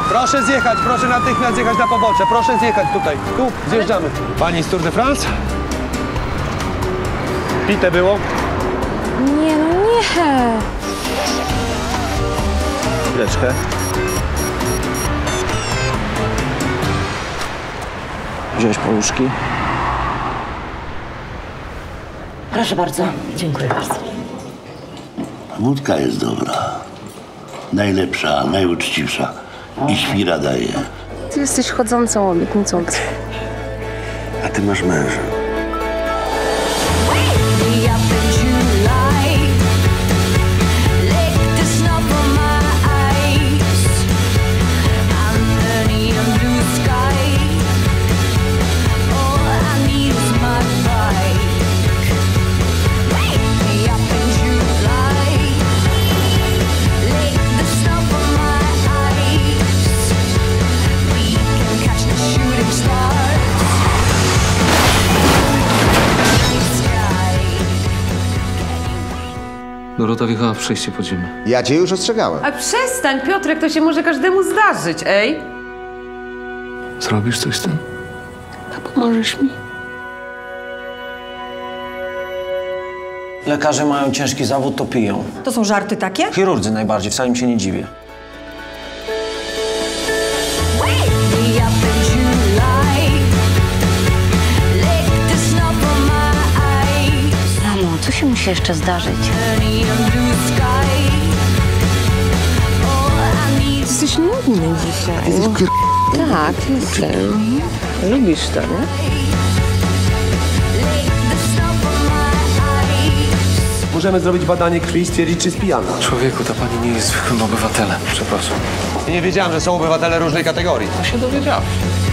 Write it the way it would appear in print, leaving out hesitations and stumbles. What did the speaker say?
Proszę zjechać, proszę natychmiast zjechać na pobocze. Proszę zjechać tutaj. Tu, zjeżdżamy. Pani z Tour de France? Pite było? Nie, no nie. Chwileczkę. Wziąłeś paluszki? Proszę bardzo. Dziękuję bardzo. Wódka jest dobra. Najlepsza, najuczciwsza. I świra daje. Ty jesteś chodzącą obietnicą. A ty masz męża. Dorota wjechała w przejście podziemne. Ja cię już ostrzegałem. A przestań, Piotrek, to się może każdemu zdarzyć, ej. Zrobisz coś z tym? A pomożesz mi? Lekarze mają ciężki zawód, to piją. To są żarty takie? Chirurdzy najbardziej, wcale im się nie dziwię. Mamo, co się musi jeszcze zdarzyć? Jesteś nudny dzisiaj. Tak, jestem. Lubisz to, nie? Możemy zrobić badanie krwi i stwierdzić, czy jest pijana. Człowieku, ta pani nie jest zwykłym obywatelem. Przepraszam. Nie wiedziałem, że są obywatele różnej kategorii. To się dowiedziałem.